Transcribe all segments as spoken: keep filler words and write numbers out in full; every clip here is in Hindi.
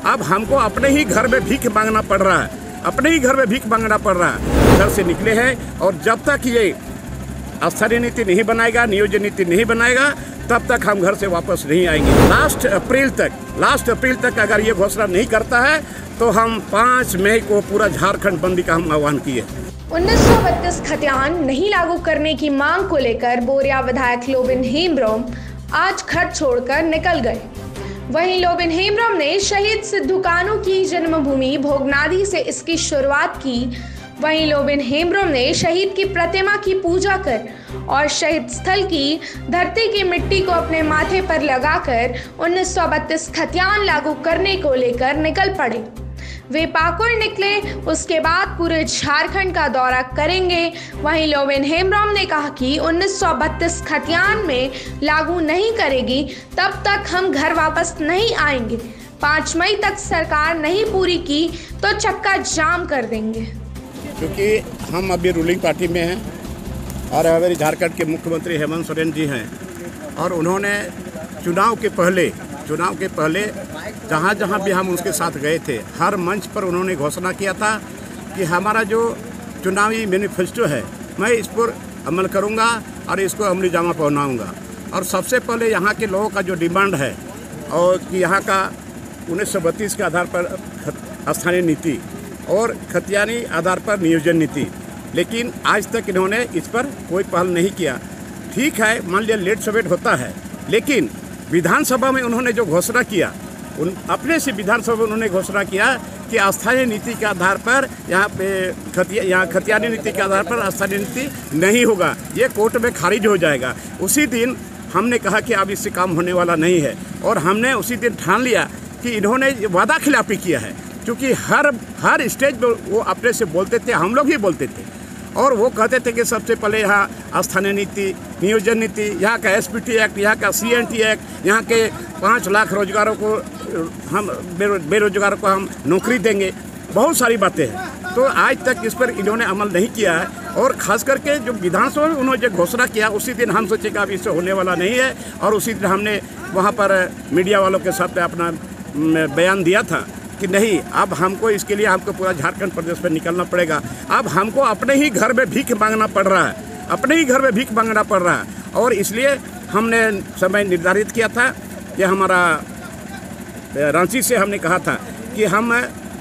अब हमको अपने ही घर में भीख मांगना पड़ रहा है, अपने ही घर में भीख मांगना पड़ रहा है। घर से निकले हैं और जब तक ये स्थानीय नीति नहीं बनाएगा, नियोजन नीति नहीं बनाएगा, तब तक हम घर से वापस नहीं आएंगे। लास्ट अप्रैल तक लास्ट अप्रैल तक अगर ये घोषणा नहीं करता है तो हम पाँच मई को पूरा झारखंड बंदी का हम आह्वान किए। उन्नीस सौ बत्तीस खतियान नहीं लागू करने की मांग को लेकर बोरिया विधायक लोबिन हेम्ब्रम आज घर छोड़कर निकल गए। वहीं लोबिन हेम्ब्रम ने शहीद सिद्धू कान्हू की जन्मभूमि भोगनादी से इसकी शुरुआत की। वहीं लोबिन हेम्ब्रम ने शहीद की प्रतिमा की पूजा कर और शहीद स्थल की धरती की मिट्टी को अपने माथे पर लगाकर उन्नीस सौ बत्तीस खतियान लागू करने को लेकर निकल पड़े। वे पाकुड़ निकले, उसके बाद पूरे झारखंड का दौरा करेंगे। वहीं लोबिन हेम्ब्रम ने कहा कि उन्नीस सौ बत्तीस खतियान में लागू नहीं करेगी तब तक हम घर वापस नहीं आएंगे। पाँच मई तक सरकार नहीं पूरी की तो चक्का जाम कर देंगे। क्योंकि हम अभी रूलिंग पार्टी में हैं और हमारे झारखंड के मुख्यमंत्री हेमंत सोरेन जी हैं और उन्होंने चुनाव के पहले चुनाव के पहले जहाँ जहाँ भी हम उसके साथ गए थे, हर मंच पर उन्होंने घोषणा किया था कि हमारा जो चुनावी मैनिफेस्टो है मैं इस पर अमल करूँगा और इसको अमली जामा पहनाऊँगा। और सबसे पहले यहाँ के लोगों का जो डिमांड है और कि यहाँ का उन्नीस सौ बत्तीस के आधार पर स्थानीय नीति और खतियानी आधार पर नियोजन नीति, लेकिन आज तक इन्होंने इस पर कोई पहल नहीं किया। ठीक है, मान लिया लेट सवेट होता है, लेकिन विधानसभा में उन्होंने जो घोषणा किया, उन अपने से विधानसभा में उन्होंने घोषणा किया कि स्थानीय नीति के आधार पर यहाँ पे खतिया यहाँ खतियानी नीति के आधार पर स्थानीय नीति नहीं होगा, ये कोर्ट में खारिज हो जाएगा। उसी दिन हमने कहा कि अब इससे काम होने वाला नहीं है और हमने उसी दिन ठान लिया कि इन्होंने वादा खिलाफी किया है। क्योंकि हर हर स्टेज पर वो अपने से बोलते थे, हम लोग ही बोलते थे और वो कहते थे कि सबसे पहले यहाँ स्थानीय नीति, नियोजन नीति, यहाँ का एस पी टी एक्ट, यहाँ का सी एन टी एक्ट, यहाँ के पाँच लाख रोजगारों को हम बेरोजगारों को हम नौकरी देंगे, बहुत सारी बातें हैं। तो आज तक इस पर इन्होंने अमल नहीं किया है और ख़ास करके जो विधानसभा में उन्होंने जो घोषणा किया उसी दिन हम सोचे कि अब इससे होने वाला नहीं है और उसी दिन हमने वहाँ पर मीडिया वालों के साथ अपना बयान दिया था कि नहीं, अब हमको इसके लिए हमको पूरा झारखंड प्रदेश में निकलना पड़ेगा। अब हमको अपने ही घर में भीख मांगना पड़ रहा है, अपने ही घर में भीख मांगना पड़ रहा है और इसलिए हमने समय निर्धारित किया था कि हमारा रांची से हमने कहा था कि हम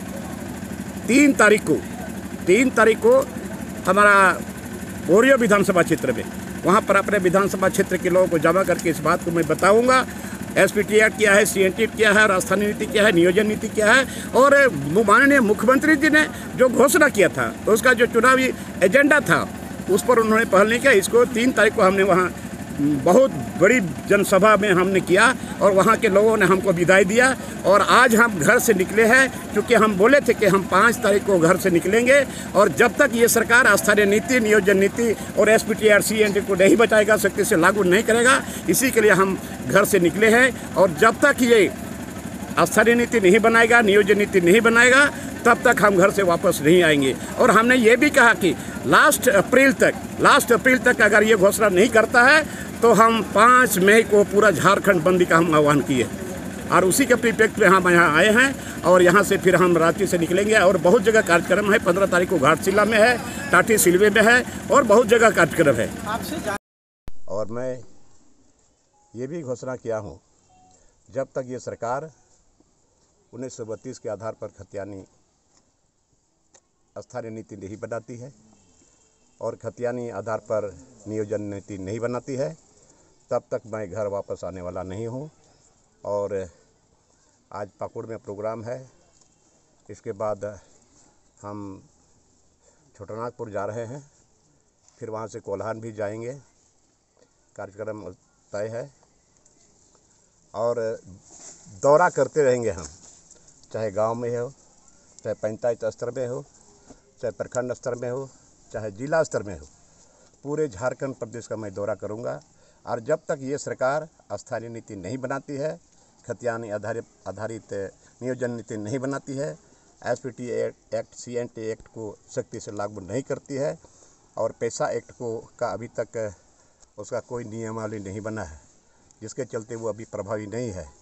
तीन तारीख को तीन तारीख को हमारा बोरिया विधानसभा क्षेत्र में वहाँ पर अपने विधानसभा क्षेत्र के लोगों को जमा करके इस बात को मैं बताऊँगा। एस पी टी एक्ट क्या है, सी एन टी क्या है, राजस्थानी नीति क्या है, नियोजन नीति क्या है और माननीय मुख्यमंत्री जी ने जो घोषणा किया था तो उसका जो चुनावी एजेंडा था उस पर उन्होंने पहल नहीं किया। इसको तीन तारीख को हमने वहाँ बहुत बड़ी जनसभा में हमने किया और वहाँ के लोगों ने हमको विदाई दिया और आज हम घर से निकले हैं क्योंकि हम बोले थे कि हम पाँच तारीख को घर से निकलेंगे और जब तक ये सरकार स्थानीय नीति, नियोजन नीति और एस पी टी आर सी एन टी को नहीं बचाएगा, सख्ती से लागू नहीं करेगा, इसी के लिए हम घर से निकले हैं। और जब तक ये स्थानीय नीति नहीं बनाएगा, नियोजन नीति नहीं बनाएगा, तब तक हम घर से वापस नहीं आएंगे। और हमने ये भी कहा कि लास्ट अप्रैल तक लास्ट अप्रैल तक अगर ये घोषणा नहीं करता है तो हम पाँच मई को पूरा झारखंड बंदी का हम आह्वान किए और उसी के परिप्रेक्ष्य में हम यहाँ आए हैं और यहाँ से फिर हम रांची से निकलेंगे और बहुत जगह कार्यक्रम है। पंद्रह तारीख को घाटशिला में है, टाटी सिलवे में है और बहुत जगह कार्यक्रम है। और मैं ये भी घोषणा किया हूँ, जब तक ये सरकार उन्नीस सौ बत्तीस के आधार पर खतियानी स्थानीय नीति नहीं बनाती है और खतियानी आधार पर नियोजन नीति नहीं बनाती है, तब तक मैं घर वापस आने वाला नहीं हूँ। और आज पाकुड़ में प्रोग्राम है, इसके बाद हम छोटानागपुर जा रहे हैं, फिर वहाँ से कोल्हान भी जाएंगे, कार्यक्रम तय है और दौरा करते रहेंगे हम, चाहे गांव में हो, चाहे पंचायत स्तर में हो, चाहे प्रखंड स्तर में हो, चाहे जिला स्तर में हो, पूरे झारखंड प्रदेश का मैं दौरा करूंगा। और जब तक ये सरकार स्थानीय नीति नहीं बनाती है, खतियानी आधारित आधारित नियोजन नीति नहीं बनाती है, S P T act, C N T act को सख्ती से लागू नहीं करती है और पैसा एक्ट को का अभी तक उसका कोई नियमावली नहीं बना है, जिसके चलते वो अभी प्रभावी नहीं है,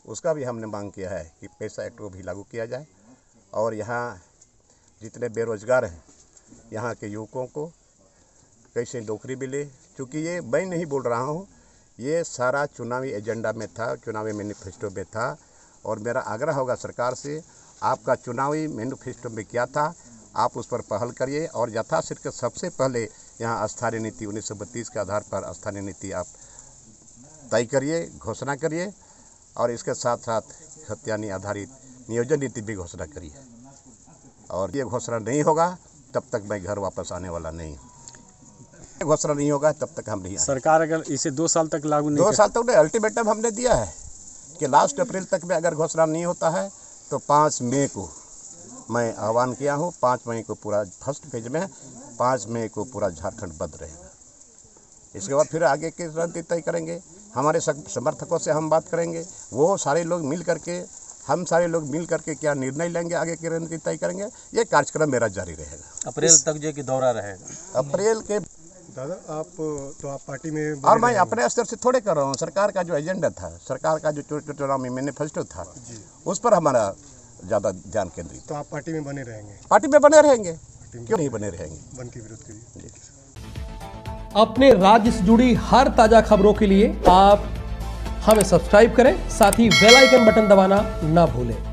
उसका भी हमने मांग किया है कि पैसा एक्ट को भी लागू किया जाए और यहाँ जितने बेरोजगार हैं यहाँ के युवकों को कैसे नौकरी मिले। क्योंकि ये मैं नहीं बोल रहा हूँ, ये सारा चुनावी एजेंडा में था, चुनावी मैनिफेस्टो में था। और मेरा आग्रह होगा सरकार से, आपका चुनावी मैनिफेस्टो में क्या था आप उस पर पहल करिए और यथाशीघ्र सबसे पहले यहाँ स्थानीय नीति उन्नीस सौ बत्तीस के आधार पर स्थानीय नीति आप तय करिए, घोषणा करिए और इसके साथ साथ खतियानी आधारित नियोजन नीति भी घोषणा करिए। और ये घोषणा नहीं होगा तब तक मैं घर वापस आने वाला नहीं हूँ। घोषणा नहीं होगा तब तक हम नहीं आएंगे। सरकार अगर इसे दो साल तक लागू नहीं दो साल तक नहीं, अल्टीमेटम हमने दिया है कि लास्ट अप्रैल तक में अगर घोषणा नहीं होता है तो पाँच मई को मैं आह्वान किया हूँ। पाँच मई को पूरा फर्स्ट फेज में, पाँच मई को पूरा झारखंड बंद रहेगा। इसके बाद फिर आगे की रणनीति तय करेंगे, हमारे समर्थकों से हम बात करेंगे, वो सारे लोग मिल करके हम सारे लोग मिल करके क्या निर्णय लेंगे, आगे की रणनीति तय करेंगे। ये कार्यक्रम मेरा जारी रहेगा। अप्रैल तक जो कि दौरा रहेगा। अप्रैल के दादा आप तो आप पार्टी में और मैं अपने स्तर से थोड़े कर रहा हूँ। सरकार का जो एजेंडा था, सरकार का जो चुनाव में मैनिफेस्टो था, उस पर हमारा ज़्यादा ध्यान केंद्रित। तो आप पार्टी में बने रहेंगे? पार्टी में बने रहेंगे, क्यों नहीं बने रहेंगे। वन के विरोध के लिए। अपने राज्य से जुड़ी हर ताजा खबरों के लिए आप हमें सब्सक्राइब करें, साथ ही बेल आइकन बटन दबाना ना भूलें।